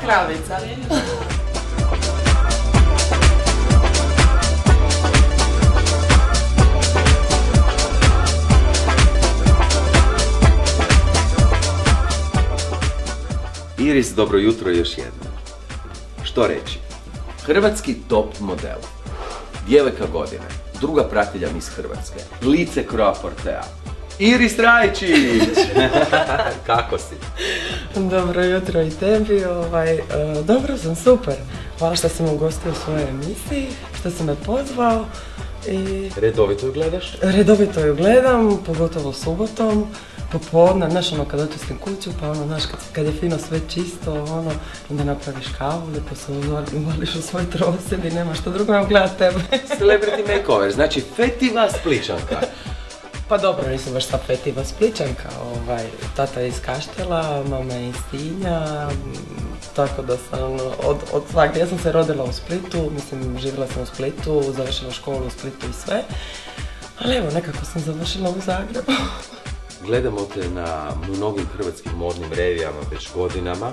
kravica. Iris, dobro jutro još jednom. Što reći? Hrvatski top model. Djevojka godine. Druga pratilja Miss Hrvatske. Lice Croa Portea. Iris Rajčić! Kako si? Dobro jutro i tebi. Dobro sam, super. Hvala što si me ugostio u svojoj emisiji, što si me pozvao. Redovito ju gledaš? Redovito ju gledam, pogotovo subotom. Popodne, znaš kad očistim kuću, pa znaš kad je fino sve čisto, onda napraviš kavu, lijepo se uvališ u svoj trosed i nema što drugo, nego gledat tebe. Celebrity makeover, znači fetiva Spličanka. Pa dobro, nisam baš ta fetiva Spličanka, tata je iz Kaštela, mama je iz Sinja, tako da sam od svakdje, ja sam se rodila u Splitu, mislim živjela sam u Splitu, završila školu u Splitu i sve, ali evo nekako sam završila u Zagrebu. Gledamo te na mnogim hrvatskim modnim revijama već godinama.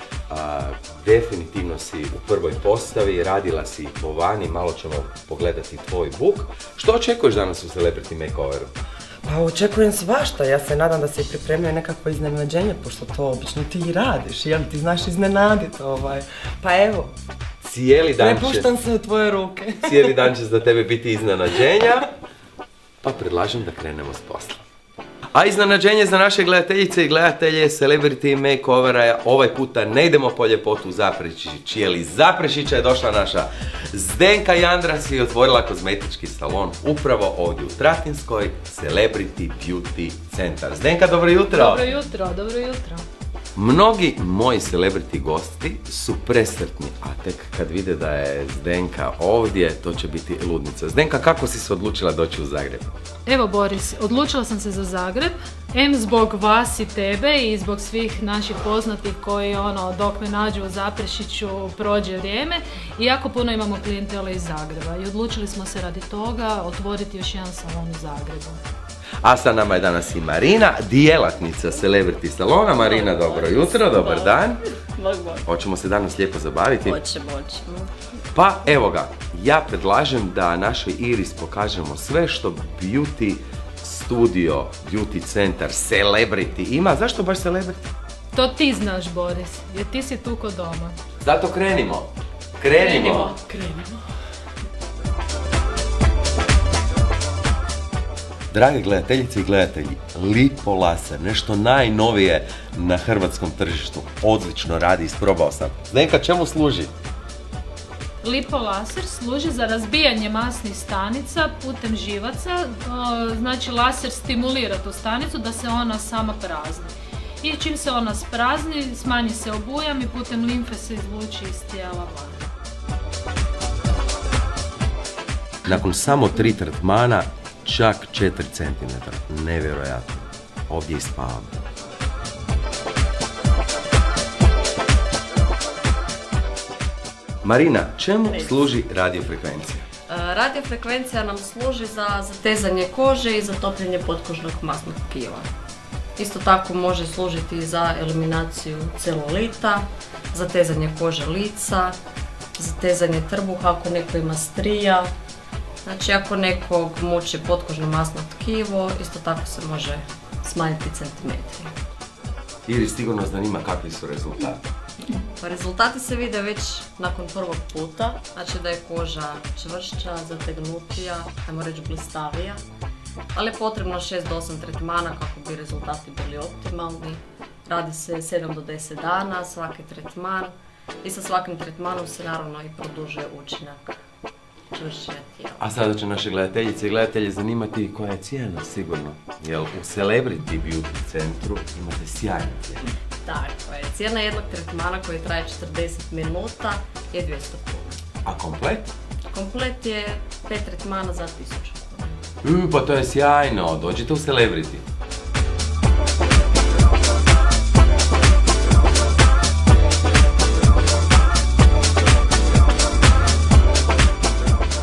Definitivno si u prvoj postavi, radila si po vani, malo ćemo pogledati tvoj book. Što očekuješ danas u Celebrity Makeoveru? Pa očekujem svašta, ja se nadam da se pripremljaju nekakvo iznenađenje, pošto to obično ti i radiš, jel ti znaš iznenaditi, pa evo. Cijeli dan će... Prepuštam se u tvoje ruke. Cijeli dan će za tebe biti iznenađenja, pa predlažem da krenemo s posla. A iznenađenje za naše gledateljice i gledatelje Celebrity Makeovera je ovaj puta ne idemo po ljepotu u Zaprešić, jer iz Zaprešića je došla naša Zdenka Jandras i otvorila kozmetički salon upravo ovdje u Tratinskoj, Celebrity Beauty Centar. Zdenka, dobro jutro! Dobro jutro, dobro jutro. Mnogi moji celebrity gosti su presretni, a tek kad vide da je Zdenka ovdje, to će biti ludnica. Zdenka, kako si se odlučila doći u Zagreb? Evo Boris, odlučila sam se za Zagreb, zbog vas i tebe i zbog svih naših poznatih koji dok me nađu u Zaprešiću prođe vrijeme i jako puno imamo klijentela iz Zagreba i odlučili smo se radi toga otvoriti još jedan salon u Zagrebu. A sa nama je danas i Marina, djelatnica Celebrity salona. Marina, dobro jutro, dobar dan. Hoćemo se danas lijepo zabaviti? Hoćemo. Pa evo ga, ja predlažem da našoj Iris pokažemo sve što Beauty Studio, Beauty Centar, Celebrity ima. Zašto baš Celebrity? To ti znaš, Boris, jer ti si tu kod doma. Zato krenimo. Krenimo. Drage gledateljice i gledatelji, Lipo Laser, nešto najnovije na hrvatskom tržištu. Odlično radi, isprobao sam. Zdenka, čemu služi? Lipo laser služi za razbijanje masnih stanica putem živaca, znači laser stimulira tu stanicu da se ona sama prazni. I čim se ona sprazni, smanji se obujam i putem limfe se izluči iz tijela van. Nakon samo 3 tretmana, čak 4 cm. Nevjerojatno. Ovdje ispavam. Marina, čemu služi radiofrekvencija? Radiofrekvencija nam služi za zatezanje kože i za topljenje potkožnog masnog tkiva. Isto tako može služiti za eliminaciju celulita, zatezanje kože lica, zatezanje trbuha ako neko ima strija. Znači ako nekog muči potkožno masno tkivo, isto tako se može smanjiti centimetri. Iris, sigurno zanima kakvi su rezultati. Pa rezultati se vide već nakon prvog puta, znači da je koža čvršća, zategnutija, ajmo reći blistavija, ali je potrebno 6 do 8 tretmana kako bi rezultati bili optimalni. Radi se 7 do 10 dana svaki tretman i sa svakim tretmanom se naravno i produžuje učinak čvršćenja tijela. A sada će naše gledateljice i gledatelje zanimati koja je cijena, sigurno. Jer u Celebrity Beauty centru imate sjajne cijene. Tako je, cijena jednog tretmana koji traje 40 minuta je 200 kuna. A komplet? Komplet je 5 tretmana za 1000 kuna. Pa to je sjajno, dođite u Celebrity.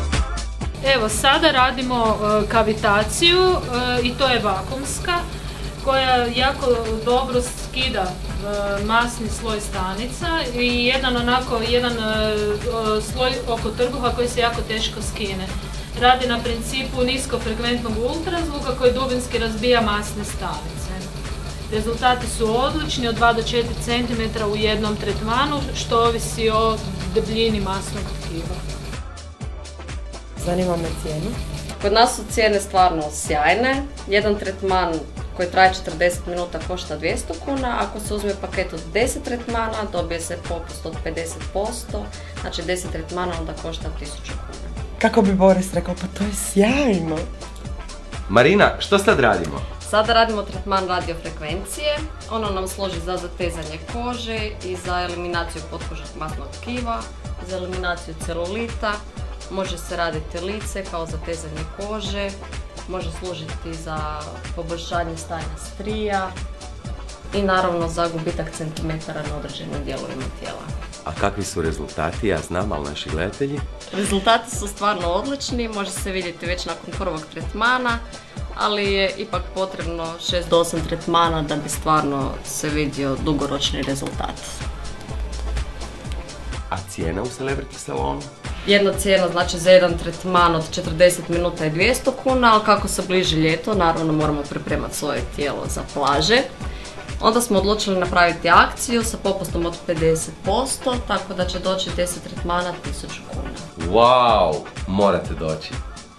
Evo sada radimo kavitaciju i to je vakuumska. koja jako dobro skida masni sloj stanica i jedan sloj oko trbuha koji se jako teško skine. Radi na principu niskofrekventnog ultrazvuka koji dubinski razbija masne stanice. Rezultati su odlični, od 2 do 4 cm u jednom tretmanu, što ovisi o debljini masnog tkiva. Zanima me cijenu. Kod nas su cijene stvarno sjajne. Jedan tretman koji traje 40 minuta košta 200 kuna, ako se uzme paket od 10 tretmana dobije se popust od 50%, znači 10 tretmana onda košta 1000 kuna. Kako bi Boris rekao, pa to je sjajno. Marina, što sad radimo? Sada radimo tretman radiofrekvencije, ono nam služi za zatezanje kože i za eliminaciju potkožnog masnog tkiva, za eliminaciju celulita, može se raditi lice kao zatezanje kože, može služiti za poboljšanje stanja strija i naravno za gubitak centimetara na određenim dijelovima tijela. A kakvi su rezultati, ja znam, ali naši gledatelji? Rezultati su stvarno odlični, može se vidjeti već nakon prvog tretmana, ali je ipak potrebno 6 do 8 tretmana da bi stvarno se vidio dugoročni rezultat. A cijena u Celebrity salonu? Jedna cijena znači za jedan tretman od 40 minuta je 200 kuna, ali kako se bliži ljeto, naravno moramo pripremati svoje tijelo za plaže. Onda smo odlučili napraviti akciju sa popustom od 50%, tako da će doći 10 tretmana 1000 kuna. Wow, morate doći.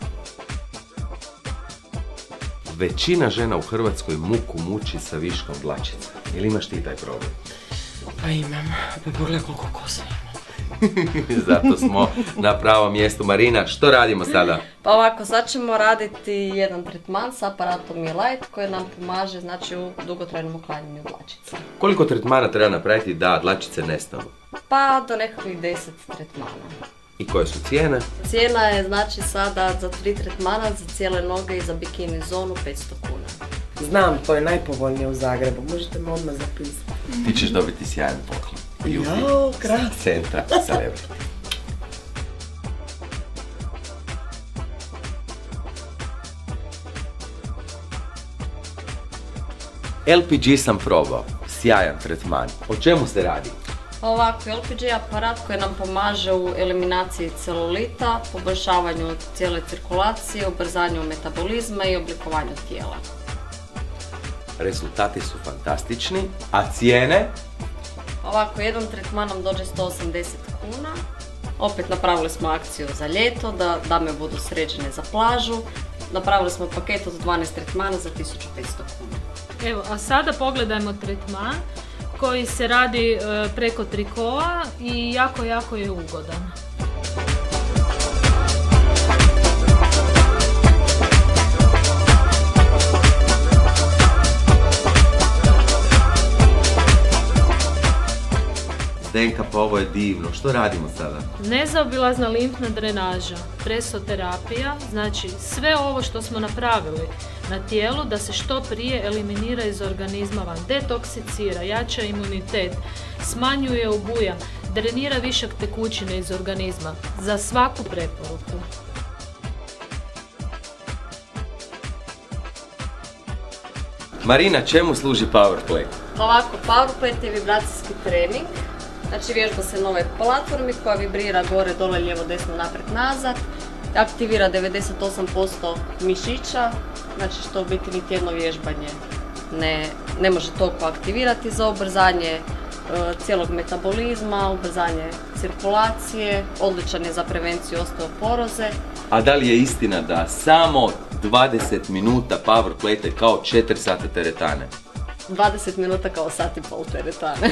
Većina žena u Hrvatskoj muku muči sa viškom dlačica. Ili imaš ti taj problem? Pa imam, pa pogledaj koliko kosa imam. Zato smo na pravom mjestu. Marina, što radimo sada? Pa ovako, sad ćemo raditi jedan tretman s aparatom E-Light koji nam pomaže znači, u dugotrajnom uklanjanju dlačica. Koliko tretmana treba napraviti da dlačice nestanu? Pa do nekakvih 10 tretmana. I koje su cijene? Cijena je znači sada za 3 tretmana za cijele noge i za bikini zonu 500 kuna. Znam, to je najpovoljnije u Zagrebu, možete me odmah zapisati. Ti ćeš dobiti sjajan poklon. Jao, krasno. Centra Celebrity. LPG sam probao, sjajan tretman. O čemu se radi? Ovako, LPG je aparat koji nam pomaže u eliminaciji celulita, poboljšavanju cijele cirkulacije, ubrzanju metabolizma i oblikovanju tijela. Rezultati su fantastični, a cijene? Ovako, jedan tretman nam dođe 180 kuna. Opet napravili smo akciju za ljeto, da dame budu sređene za plažu. Napravili smo paket od 12 tretmana za 1500 kuna. Evo, a sada pogledajmo tretman koji se radi preko trikoa i jako je ugodan. Zdenka, pa ovo je divno. Što radimo sada? Nezaobilazna limfna drenaža, presoterapija, znači sve ovo što smo napravili na tijelu da se što prije eliminira iz organizma van, detoksicira, jača imunitet, smanjuje obujam, drenira višak tekućine iz organizma. Za svaku preporuku. Marina, čemu služi Powerplay? Ovako, Powerplay je vibracijski trening. Znači vježba se na ovoj platformi koja vibrira gore, dole, lijevo, desno, naprijed, nazad. Aktivira 98% mišića, znači što u biti niti jedno vježbanje ne može toliko aktivirati za ubrzanje cijelog metabolizma, ubrzanje cirkulacije, odličan je za prevenciju osteoporoze. A da li je istina da samo 20 minuta Powerplay je kao 4 sata teretane? 20 minuta kao sat i pol teretane.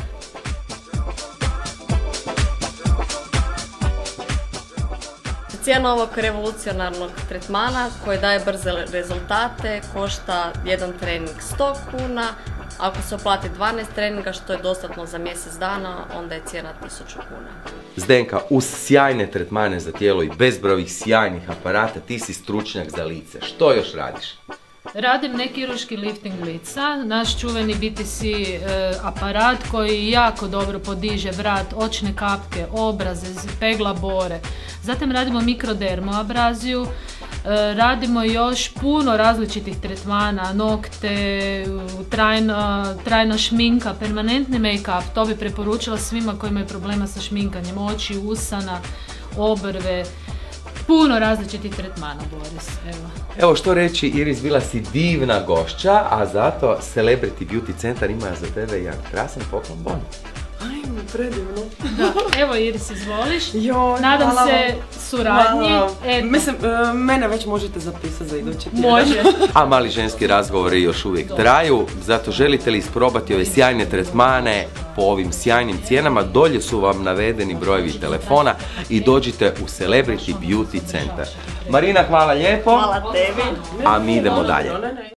Cijena ovog revolucionarnog tretmana koji daje brze rezultate košta jedan trening 100 kuna. Ako se uplati 12 treninga što je dostatno za mjesec dana, onda je cijena 1000 kuna. Zdenka, uz sjajne tretmane za tijelo i bezbroj ovih sjajnih aparata, ti si stručnjak za lice. Što još radiš? Radim nekirurški lifting lica, naš čuveni BTC aparat koji jako dobro podiže vrat, očne kapke, obraze, pegla bore. Zatim radimo mikrodermoabraziju, Radimo još puno različitih tretmana, nokte, trajna šminka, permanentni make-up. To bi preporučila svima koji imaju problema sa šminkanjem oči, usana, obrve. Puno različitih tretmana, Boris. Evo što reći, Iris, bila si divna gošća, a zato Celebrity Beauty Centar ima za tebe jedan krasan poklon bon. Ajme, predivno. Da, evo Iris, izvoliš. Joj, Nadam hvala se vam. suradnji. Hvala. Eto. Mislim, mene već možete zapisati za idući tjedan. Može. A mali ženski razgovori još uvijek traju, zato želite li isprobati ove sjajne tretmane po ovim sjajnim cijenama, dolje su vam navedeni brojevi telefona i dođite u Celebrity Beauty Centar. Marina, hvala lijepo. Hvala tebi. A mi idemo dalje.